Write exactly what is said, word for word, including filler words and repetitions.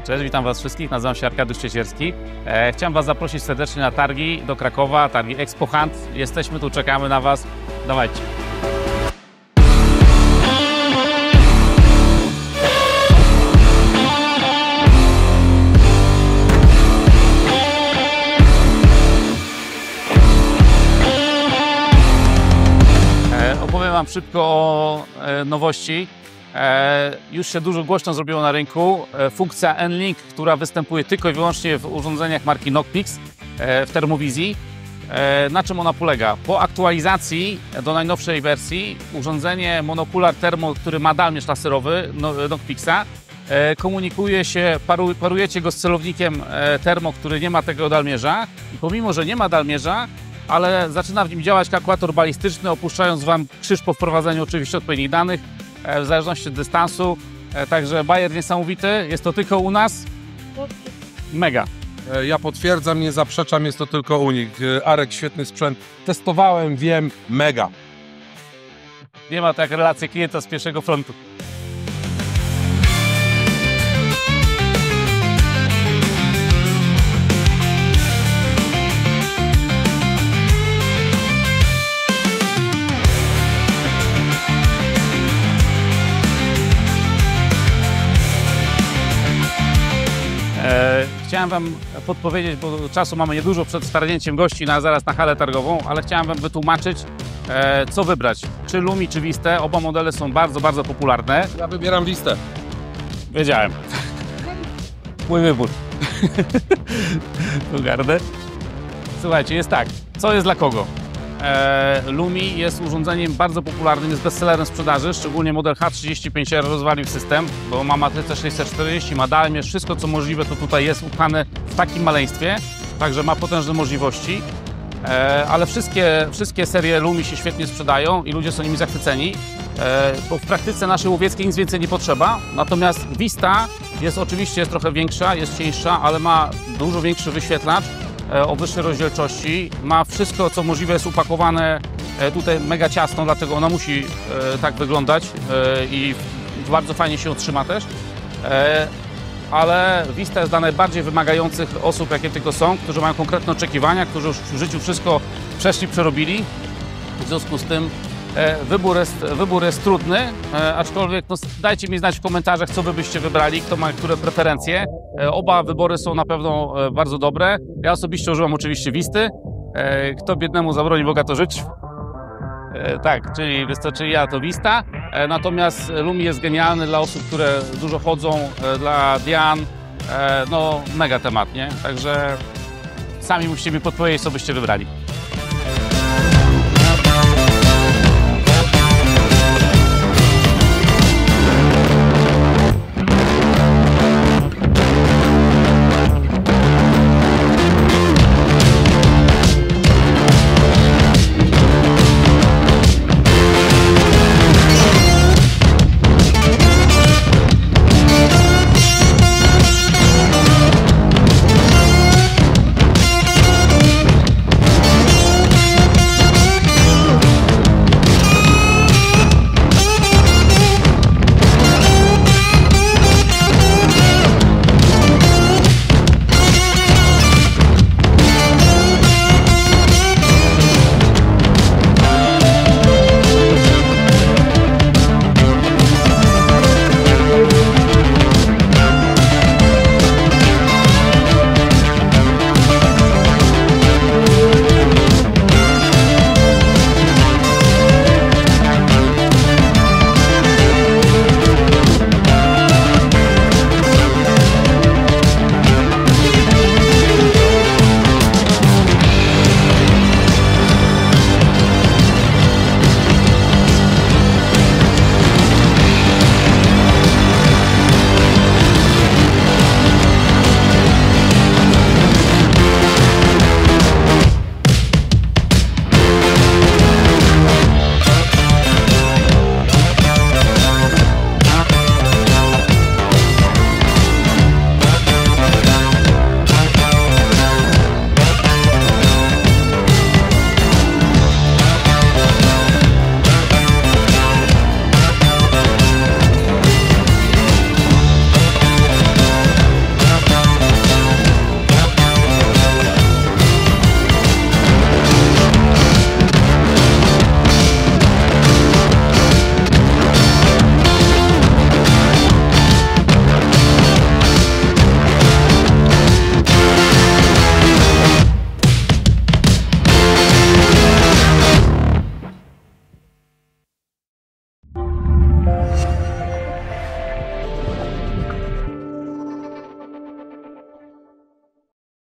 Cześć, witam Was wszystkich, nazywam się Arkadiusz Ciecierski. E, chciałem Was zaprosić serdecznie na targi do Krakowa, targi Expo Hunt. Jesteśmy tu, czekamy na Was. Dawajcie. E, opowiem Wam szybko o e, nowości. E, już się dużo głośno zrobiło na rynku. E, funkcja N-Link, która występuje tylko i wyłącznie w urządzeniach marki Knockpix e, w termowizji. E, na czym ona polega? Po aktualizacji do najnowszej wersji urządzenie monokular termo, który ma dalmierz laserowy no, Knockpixa, e, komunikuje się, paru, parujecie go z celownikiem e, termo, który nie ma tego dalmierza i pomimo, że nie ma dalmierza, ale zaczyna w nim działać kalkulator balistyczny, opuszczając Wam krzyż po wprowadzeniu oczywiście odpowiednich danych w zależności od dystansu. Także bajer niesamowity, jest to tylko u nas. Mega. Ja potwierdzam, nie zaprzeczam, jest to tylko u nich. Arek, świetny sprzęt. Testowałem, wiem, mega. Nie ma tak relacji klienta z pierwszego frontu. Chciałem Wam podpowiedzieć, bo czasu mamy niedużo przed wtargnięciem gości na, zaraz na halę targową, ale chciałem Wam wytłumaczyć, e, co wybrać. Czy Lumi, czy Vistę. Oba modele są bardzo, bardzo popularne. Ja wybieram Vistę. Wiedziałem. Mój wybór. Tu gardę. Słuchajcie, jest tak. Co jest dla kogo? E, Lumi jest urządzeniem bardzo popularnym, jest bestsellerem sprzedaży, szczególnie model H trzydzieści pięć R rozwalił system, bo ma matrycę sześćset czterdzieści, ma dalmierz, wszystko co możliwe to tutaj jest upchane w takim maleństwie, także ma potężne możliwości, e, ale wszystkie, wszystkie serie Lumi się świetnie sprzedają i ludzie są nimi zachwyceni, e, bo w praktyce naszej łowieckiej nic więcej nie potrzeba, natomiast Vista jest oczywiście jest trochę większa, jest cieńsza, ale ma dużo większy wyświetlacz o wyższej rozdzielczości, ma wszystko co możliwe, jest upakowane tutaj mega ciasno, dlatego ona musi tak wyglądać i bardzo fajnie się trzyma też, ale Vista jest dla najbardziej wymagających osób, jakie tylko są, którzy mają konkretne oczekiwania, którzy już w życiu wszystko przeszli, przerobili, w związku z tym Wybór jest, wybór jest trudny, aczkolwiek no, dajcie mi znać w komentarzach, co wy byście wybrali, kto ma które preferencje. Oba wybory są na pewno bardzo dobre. Ja osobiście używam oczywiście Visty. Kto biednemu zabroni, Boga to żyć. Tak, czyli, czyli ja to Vista. Natomiast Lumi jest genialny dla osób, które dużo chodzą, dla Dian. No mega temat, nie? Także sami musicie mi podpowiedzieć, co byście wybrali.